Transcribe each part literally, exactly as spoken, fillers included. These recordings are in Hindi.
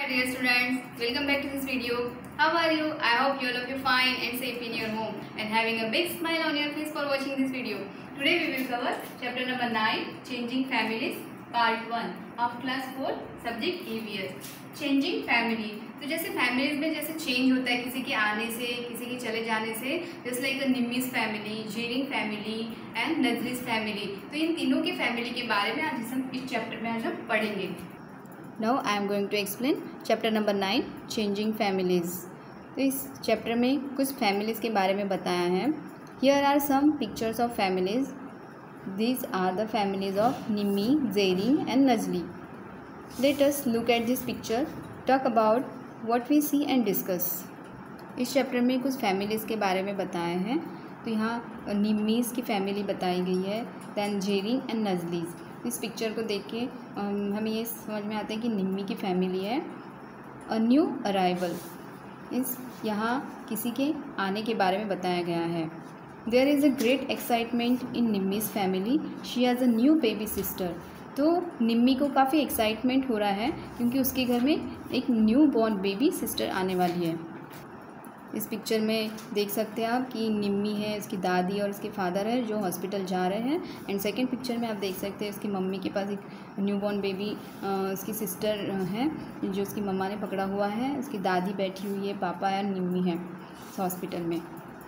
Hi dear students, welcome back to this video. How are you? I hope you all of you fine and safe in your home and having a big smile on your face for watching this video. Today we will cover chapter number nine, Changing Families, part one of class four, subject E V S. Changing family. तो जैसे फैमिलीज में जैसे चेंज होता है किसी के आने से, किसी के चले जाने से, जैसे लाइक निम्मीज फैमिली, जेरिंग फैमिली एंड नजरीज फैमिली. तो इन तीनों की फैमिली के बारे में आज हम इस चैप्टर में आज हम पढ़ेंगे. Now I am going to explain chapter number nine, Changing Families. तो इस चैप्टर में कुछ फैमिलीज के बारे में बताया है. Here are some pictures of families. These are the families of Nimmi, Zering and Najli. Let us look at this picture, talk about what we see and discuss. इस चैप्टर में कुछ फैमिलीज़ के बारे में बताया है. तो यहाँ निम्मीज़ की फैमिली बताई गई है, दैन जेरिंग एंड नजलीज़. इस पिक्चर को देख के हमें ये समझ में आता है कि निम्मी की फैमिली है. अ न्यू अराइवल, इस यहाँ किसी के आने के बारे में बताया गया है. There is a great excitement in Nimmi's family, she has a new baby sister. तो निम्मी को काफ़ी एक्साइटमेंट हो रहा है क्योंकि उसके घर में एक न्यू बॉर्न बेबी सिस्टर आने वाली है. इस पिक्चर में देख सकते हैं आप कि निम्मी है, उसकी दादी और उसके फादर है जो हॉस्पिटल जा रहे हैं. एंड सेकंड पिक्चर में आप देख सकते हैं उसकी मम्मी के पास एक न्यू बॉर्न बेबी उसकी सिस्टर है जो उसकी मम्मा ने पकड़ा हुआ है. उसकी दादी बैठी हुई है, पापा है, निम्मी है हॉस्पिटल में.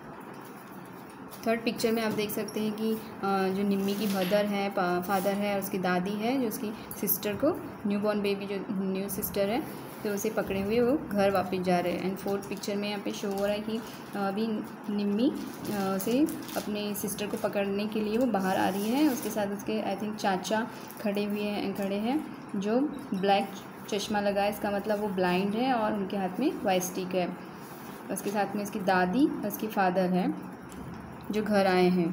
थर्ड पिक्चर में आप देख सकते हैं कि जो निम्मी की मदर है, फादर है और उसकी दादी है जो उसकी सिस्टर को, न्यू बॉर्न बेबी जो न्यू सिस्टर है, तो उसे पकड़े हुए वो घर वापस जा रहे हैं. एंड फोर्थ पिक्चर में यहाँ पे शो हो रहा है कि अभी निम्मी से अपने सिस्टर को पकड़ने के लिए वो बाहर आ रही है. उसके साथ उसके आई थिंक चाचा खड़े हुए हैं खड़े हैं जो ब्लैक चश्मा लगा है, इसका मतलब वो ब्लाइंड है और उनके हाथ में वाइट स्टिक है. उसके साथ में उसकी दादी और उसकी फादर है जो घर आए हैं.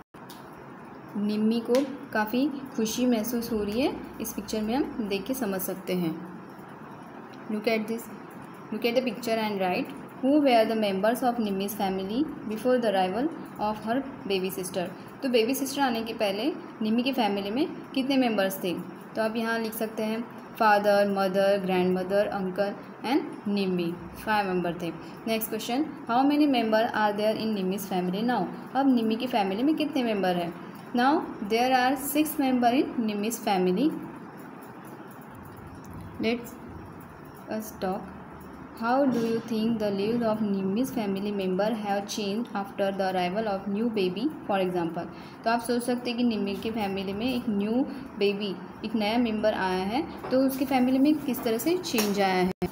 निम्मी को काफ़ी खुशी महसूस हो रही है, इस पिक्चर में हम देख के समझ सकते हैं. Look at this. Look at the picture and write who were the members of Nimmi's family before the arrival of her baby sister. तो बेबी सिस्टर आने के पहले निम्मी की फैमिली में कितने मेंबर्स थे? तो आप यहाँ लिख सकते हैं father, mother, grand mother, uncle and Nimmi. Five member थे. Next question, how many member are there in Nimmi's family now. अब निम्मी की फैमिली में कितने मेंबर हैं? Now there are six member in Nimmi's family. Let's us talk. How do you think the lives of Nimmi's family member have changed after the arrival of new baby, for example? तो आप सोच सकते हैं कि निम्मी की फैमिली में एक न्यू बेबी, एक नया मेंबर आया है, तो उसकी फैमिली में किस तरह से चेंज आया है.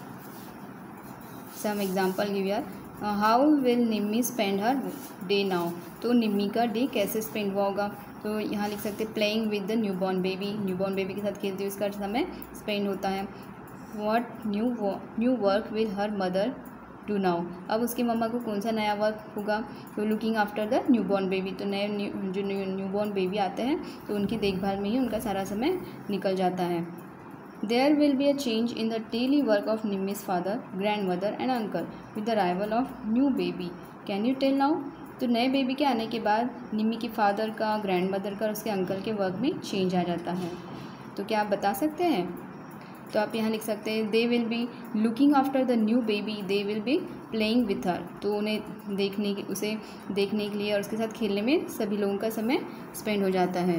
सम एग्जाम्पल गिव यार. How will Nimmi spend her day now. तो निम्मी का डे कैसे स्पेंड हुआ होगा? तो यहाँ लिख सकते हैं playing with the new born baby. New born baby के साथ खेलते हुए उसका समय स्पेंड होता है. What new new work will her mother do now. अब उसकी मम्मा को कौन सा नया वर्क होगा? तो looking after the new born baby. तो नए जो न्यू बॉर्न बेबी आते हैं तो उनकी देखभाल में ही उनका सारा समय निकल जाता है. There will be a change in the daily work of Nimmi's father, grand mother and uncle with the arrival of new baby. Can you tell now. तो नए बेबी के आने के बाद निम्मी के फादर का, ग्रैंड मदर का और उसके अंकल के वर्क में चेंज आ जाता है. तो क्या आप बता सकते हैं? तो आप यहाँ लिख सकते हैं they will be looking after the new baby, they will be playing with her. तो उन्हें देखने के उसे देखने के लिए और उसके साथ खेलने में सभी लोगों का समय स्पेंड हो जाता है.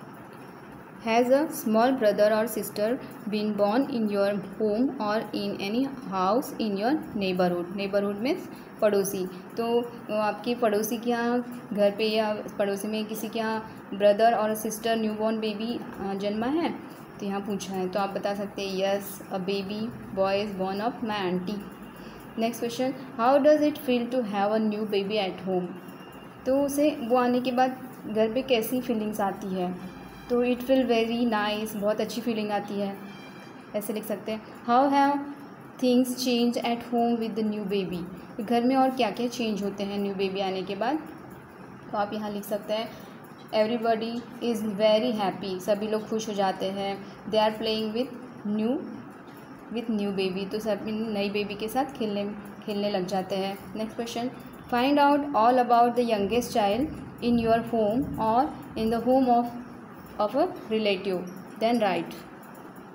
हैज़ अ स्मॉल ब्रदर और sister been born in your home और in any house in your neighbourhood. Neighbourhood में पड़ोसी. तो आपके पड़ोसी के यहाँ घर पे या पड़ोसी में किसी के यहाँ ब्रदर और सिस्टर न्यू बॉर्न बेबी जन्मा है, तो यहाँ पूछा है. तो आप बता सकते हैं yes, a baby boy is born of my aunty. Next question, how does it feel to have a new baby at home. तो उसे वो आने के बाद घर पे कैसी फीलिंग्स आती है? तो इट फील वेरी नाइस, बहुत अच्छी फीलिंग आती है. ऐसे लिख सकते हैं how have things change at home with the new baby. घर में और क्या क्या चेंज होते हैं न्यू बेबी आने के बाद? तो आप यहाँ लिख सकते हैं एवरीबडी इज़ वेरी हैप्पी, सभी लोग खुश हो जाते हैं. They are playing with new with new baby. तो सभी नई बेबी के साथ खेलने खेलने लग जाते हैं. Next question, find out all about the youngest child in your home और in the home of of a relative, then write.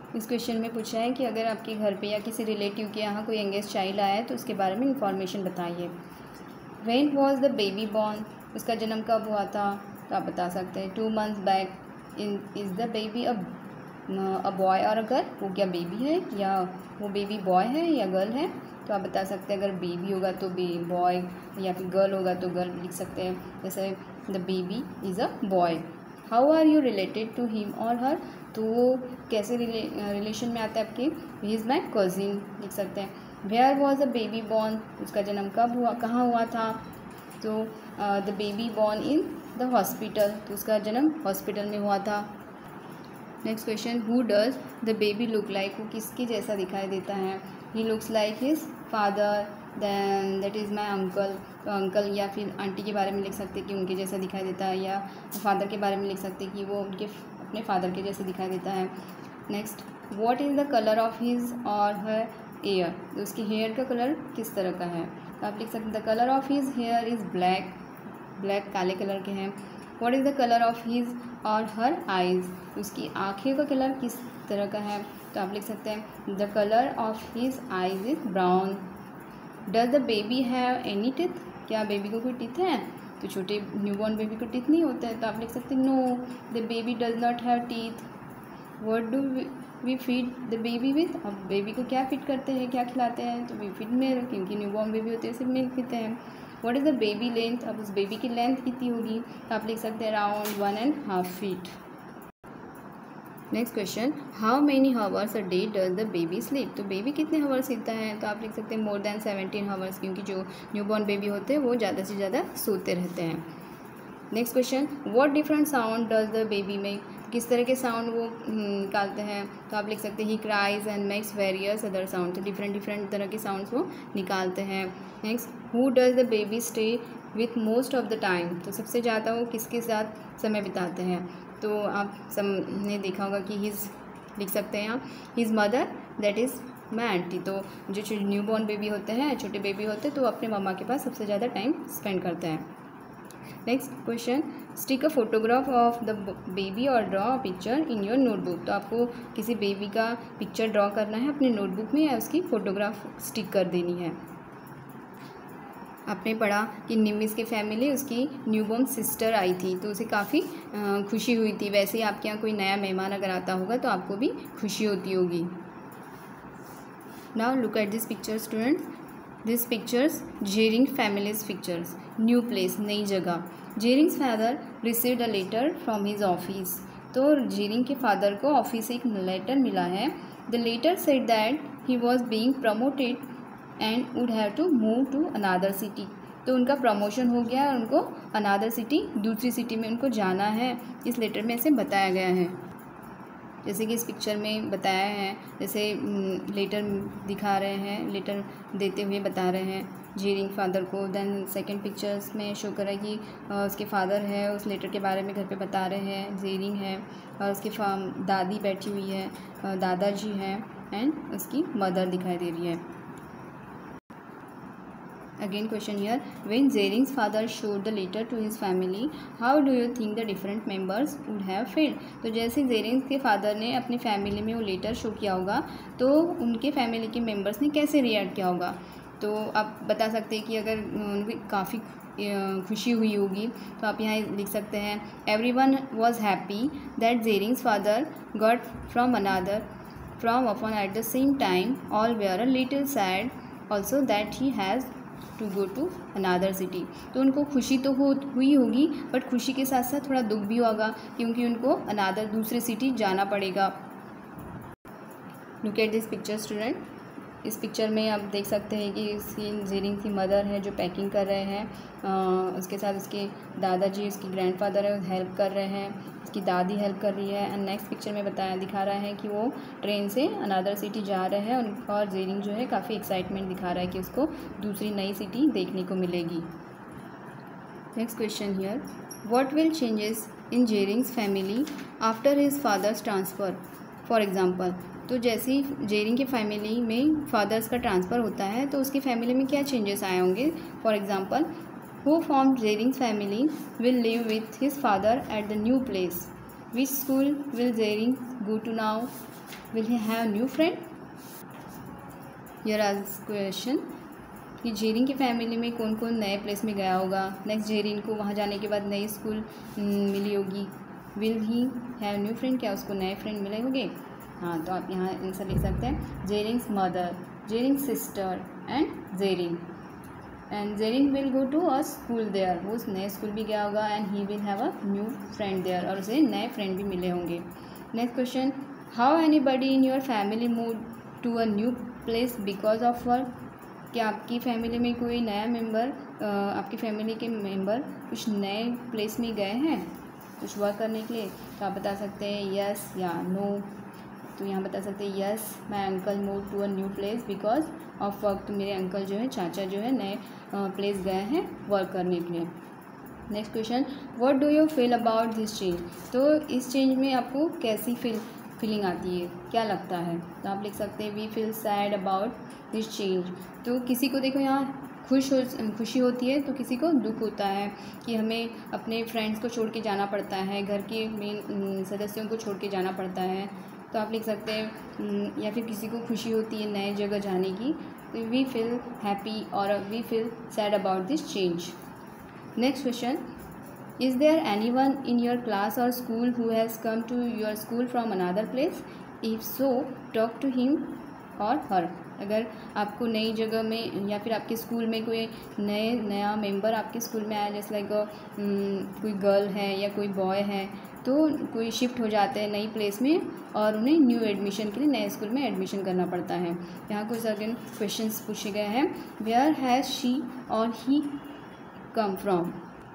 इस क्वेश्चन में पूछा है कि अगर आपके घर पे या किसी रिलेटिव के यहाँ कोई यंगेस्ट चाइल्ड आया है तो उसके बारे में इंफॉर्मेशन बताइए। When was the baby born, उसका जन्म कब हुआ था, तो आप बता सकते हैं two months back. In is the baby a a boy और अ गर्ल, वो क्या बेबी है या वो बेबी बॉय है या गर्ल है, तो आप बता सकते हैं अगर बेबी होगा तो बे बॉय या फिर गर्ल होगा तो गर्ल लिख सकते हैं। जैसे the baby is a boy. How are you related to him और हर, तो वो कैसे रिले रिलेशन में आता है आपके, ही इज़ माई कज़िन लिख सकते हैं। Where was the baby born, उसका जन्म कब हुआ, कहाँ हुआ था, तो the baby born in the hospital, तो उसका जन्म हॉस्पिटल में हुआ था। Next question, who does the baby look like, वो किसके जैसा दिखाई देता है, he looks like his father, than that is my uncle, तो अंकल या फिर आंटी के बारे में लिख सकते हैं कि उनके जैसा दिखाई देता है, या फादर के बारे में लिख सकते हैं कि वो उनके अपने फादर के जैसे दिखाई देता है। Next, what is the colour of his और हर एयर, तो उसकी हेयर का कलर किस तरह का है, तो आप लिख सकते हैं the colour of his hair is black, black काले कलर के हैं। What is the colour of his और हर आइज़, उसकी आँखें का कलर किस तरह का है, तो आप लिख सकते हैं the colour of his eyes is brown. Does the baby have any teeth, क्या बेबी को कोई टिथ है, तो छोटे न्यूबॉर्न बेबी को टिथ नहीं होता है, तो आप लिख सकते हैं no the baby does not have teeth. What do we feed the baby with, अब बेबी को क्या फीड करते हैं, क्या खिलाते हैं, तो वी फीड मिल्क, क्योंकि न्यूबॉर्न बेबी होते हैं सिर्फ मिल्क पीते हैं। What is the baby length, अब उस बेबी की लेंथ कितनी होगी, तो आप लिख सकते हैं around one and half feet. Next question, how many hours a day does the baby sleep, तो बेबी कितने हावर्स सोता है, तो आप लिख सकते हैं मोर देन सेवेंटीन हावर्स, क्योंकि जो न्यूबॉर्न बेबी होते हैं वो ज़्यादा से ज़्यादा सोते रहते हैं। Next question, what different sound does the baby make, किस तरह के साउंड वो निकालते हैं, तो आप लिख सकते हैं he cries and makes various other sound, तो डिफरेंट डिफरेंट तरह के साउंड्स वो निकालते हैं। Next, who does the baby stay with most of the time, तो सबसे ज़्यादा वो किसके साथ समय बिताते हैं, तो आप सब ने देखा होगा कि हिज लिख सकते हैं आप his mother that is my aunty, तो जो न्यू बॉर्न बेबी होते हैं, छोटे बेबी होते हैं, तो अपने मम्मा के पास सबसे ज़्यादा टाइम स्पेंड करते हैं। Next question, stick a photograph of the baby और draw a picture in your notebook, तो आपको किसी बेबी का पिक्चर ड्रॉ करना है अपने नोटबुक में या उसकी फ़ोटोग्राफ स्टिक कर देनी है। आपने पढ़ा कि निमिस की फैमिली उसकी न्यूबॉर्न सिस्टर आई थी, तो उसे काफ़ी खुशी हुई थी। वैसे ही आपके यहाँ कोई नया मेहमान अगर आता होगा तो आपको भी खुशी होती होगी। Now look at this picture students, this pictures Jering families pictures, new place, नई जगह। Jering's father received a letter from his office, तो जेरिंग के फादर को ऑफिस से एक लेटर मिला है। The letter said that he was being promoted and would have to move to another city, तो उनका प्रमोशन हो गया और उनको अनादर सिटी, दूसरी सिटी में उनको जाना है, इस लेटर में ऐसे बताया गया है। जैसे कि इस पिक्चर में बताया है, जैसे लेटर दिखा रहे हैं, लेटर देते हुए बता रहे हैं जेरिंग फादर को। देन सेकंड पिक्चर्स में शो कर रहा है कि उसके फादर है, उस लेटर के बारे में घर पे बता रहे हैं, जेरिंग है और उसकी दादी बैठी हुई है, दादाजी हैं एंड उसकी मदर दिखाई दे रही है। Again question here, when Zering's father showed the letter to his family, how do you think the different members would have felt? तो जैसे जेरिंग्स के फादर ने अपनी फैमिली में वो लेटर शो किया होगा तो उनके फैमिली के मेंबर्स ने कैसे रिएक्ट किया होगा, तो आप बता सकते हैं कि अगर उनकी काफ़ी खुशी हुई होगी तो आप यहाँ लिख सकते हैं everyone was happy that Jering's father got from another from upon at the same time all were a little sad also that he has to go to another city, तो उनको खुशी तो हो हुई होगी बट खुशी के साथ साथ थोड़ा दुख भी होगा क्योंकि उनको अनादर दूसरे सिटी जाना पड़ेगा। Look at this picture student, इस पिक्चर में आप देख सकते हैं कि इसकी जेरिंग की मदर है जो पैकिंग कर रहे हैं, आ, उसके साथ उसके दादाजी उसकी ग्रैंडफादर है हेल्प कर रहे हैं, उसकी दादी हेल्प कर रही है। एंड नेक्स्ट पिक्चर में बताया दिखा रहा है कि वो ट्रेन से अनादर सिटी जा रहे हैं और जेरिंग जो है काफ़ी एक्साइटमेंट दिखा रहा है कि उसको दूसरी नई सिटी देखने को मिलेगी। Next question here, what will changes in Jering's family after his father's transfer, for example, तो जैसे ही जेरिंग की फैमिली में फादर्स का ट्रांसफ़र होता है तो उसकी फैमिली में क्या चेंजेस आए होंगे। For example, who form Jering's family will live with his father at the new place, which school will Jering go to now? Will he have new friend? Here are question कि जेरिन की फैमिली में कौन कौन नए प्लेस में गया होगा। नेक्स्ट, जेरिन को वहाँ जाने के बाद नई स्कूल मिली होगी। Will he have new friend? क्या उसको नए फ्रेंड मिले होंगे? हाँ, तो आप यहाँ आंसर लिख सकते हैं Jerin's mother, Jerin's sister and Jerin. And Jerin will go to a school there, वो उस नए स्कूल भी गया होगा। And he will have a new friend there, और उसे नए फ्रेंड भी मिले होंगे। Next question, how anybody in your family move to a new place because of work? क्या आपकी फैमिली में कोई नया मेंबर, आपकी फैमिली के मेंबर कुछ नए प्लेस में गए हैं कुछ वर्क करने के लिए? तो आप बता सकते हैं यस या नो। तो यहाँ बता सकते हैं yes, my uncle move to a new place because of work. तो मेरे अंकल जो है, चाचा जो है, नए प्लेस गए हैं वर्क करने के लिए। Next question, what do you feel about this change? तो इस चेंज में आपको कैसी फील फीलिंग आती है, क्या लगता है? तो आप लिख सकते हैं we feel sad about this change. तो किसी को देखो यहाँ खुश हो खुशी होती है, तो किसी को दुख होता है कि हमें अपने फ्रेंड्स को छोड़ के जाना पड़ता है, घर के मेन सदस्यों को छोड़ के जाना पड़ता है। तो आप लिख सकते हैं, या फिर किसी को खुशी होती है नए जगह जाने की, तो वी फील हैप्पी और we feel sad about this change. Next question, is there any one in your class और school who has come to your school from another place? If so talk to him और हर। अगर आपको नई जगह में या फिर आपके स्कूल में कोई नए नया मेंबर आपके स्कूल में आया, जैसे लाइक कोई गर्ल है या कोई बॉय है, तो कोई शिफ्ट हो जाते हैं नई प्लेस में और उन्हें न्यू एडमिशन के लिए नए स्कूल में एडमिशन करना पड़ता है। यहाँ कुछ सर्टेन क्वेश्चंस पूछे गए हैं। वेयर हैज़ शी और ही कम फ्रॉम?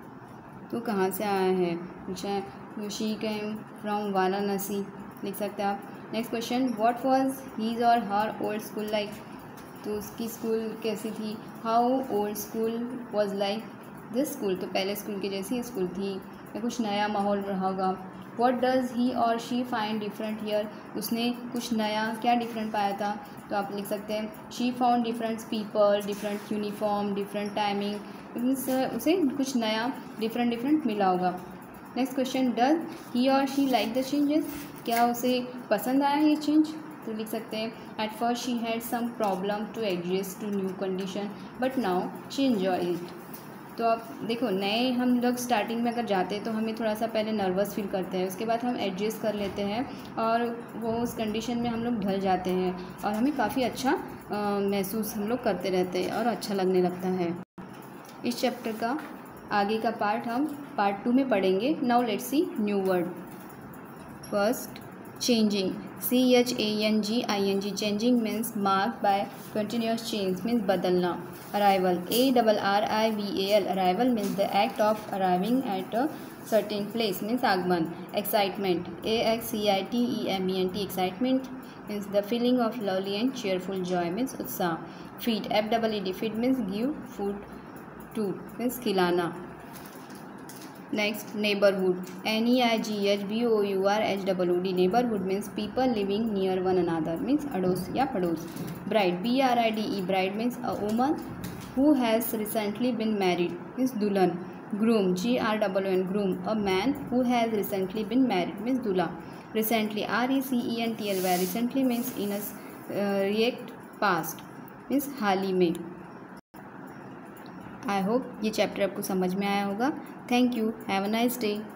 तो कहाँ से आया है? पूछा शी केम फ्रॉम वाराणसी, लिख सकते हैं आप। Next question, what was his और हर ओल्ड स्कूल लाइक? तो उसकी स्कूल कैसी थी? How old school was like this school? तो पहले स्कूल की जैसी स्कूल थी या कुछ नया माहौल रहा होगा। व्हाट डज़ ही और शी फाइंड डिफरेंट हियर? उसने कुछ नया क्या डिफरेंट पाया था? तो आप लिख सकते हैं she found different people, different uniform, different timing. Means उसे कुछ नया डिफरेंट डिफरेंट मिला होगा। नेक्स्ट क्वेश्चन, डज ही और शी लाइक द चेंजेस? क्या उसे पसंद आया ये चेंज? तो लिख सकते हैं at first she had some problem to adjust to new condition but now she enjoy it. तो आप देखो, नए हम लोग स्टार्टिंग में अगर जाते हैं तो हमें थोड़ा सा पहले नर्वस फील करते हैं, उसके बाद हम एडजस्ट कर लेते हैं और वो उस कंडीशन में हम लोग ढल जाते हैं और हमें काफ़ी अच्छा महसूस हम लोग करते रहते हैं और अच्छा लगने लगता है। इस चैप्टर का आगे का पार्ट हम पार्ट टू में पढ़ेंगे। Now let's see new word. First, changing, C H A N G I N G, changing means mark by continuous change, means बदलना। Arrival, A double R I V A L, arrival means the act of arriving at a certain place, means आगमन। Excitement, E X C I T E M E N T, excitement means the feeling of lovely and cheerful joy, means उत्साह। Feed, F double E D, feed means give food to, means खिलाना। Next, neighbourhood, N E I G H B O U R H double O D, neighbourhood means people living near one another, means अड़ोस या पड़ोस। Bride, B R I D E, bride means a woman who has recently been married, means दुल्हन। Groom, G R double O N, groom, a man who has recently been married, means दूल्हा। Recently, R E C E N T L Y, recently means in a react past, means हाल ही में। आई होप ये चैप्टर आपको समझ में आया होगा। Thank you, have a nice day.